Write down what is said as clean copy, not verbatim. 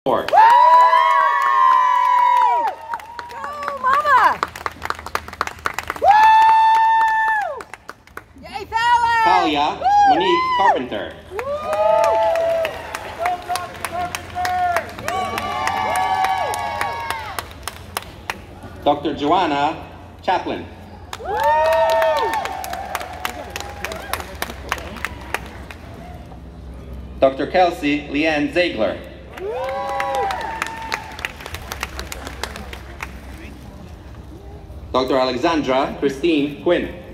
Moore. Go, Mama! Woo! Yay, Fallon! Talia Monique Carpenter. Dr. Joanna Chaplin. Dr. Kelsey Leanne Ziegler. Dr. Alexandra Christine Quinn.